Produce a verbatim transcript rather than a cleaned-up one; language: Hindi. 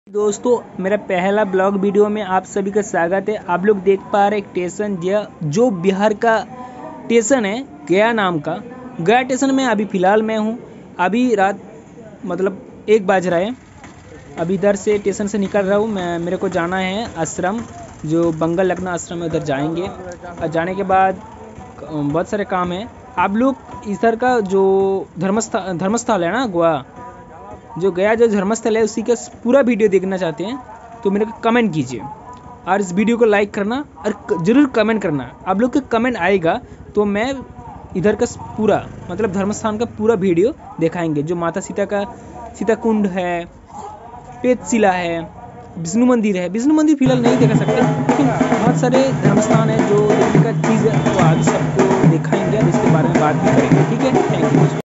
दोस्तों, मेरा पहला ब्लॉग वीडियो में आप सभी का स्वागत है। आप लोग देख पा रहे हैं स्टेशन जो बिहार का स्टेशन है, गया नाम का। गया स्टेशन में अभी फ़िलहाल मैं हूँ। अभी रात मतलब एक बज रहा है। अभी इधर से स्टेशन से निकल रहा हूँ मैं। मेरे को जाना है आश्रम, जो बंगल लखना आश्रम है, उधर जाएंगे। और जाने के बाद बहुत सारे काम है। आप लोग इधर का जो धर्मस्थल धर्मस्थल है ना, गोवा जो गया जो धर्मस्थल है, उसी का पूरा वीडियो देखना चाहते हैं तो मेरे को कमेंट कीजिए और इस वीडियो को लाइक करना और ज़रूर कमेंट करना। आप लोग का कमेंट आएगा तो मैं इधर का पूरा मतलब धर्मस्थान का पूरा वीडियो दिखाएंगे। जो माता सीता का सीता कुंड है, पेटशिला है, विष्णु मंदिर है। विष्णु मंदिर फिलहाल नहीं देखा सकते, लेकिन बहुत सारे धर्मस्थान है जो देखने का चीज़ है, तो आज सबको दिखाएंगे और इसके बारे में बात भी करेंगे। ठीक है, थैंक यू।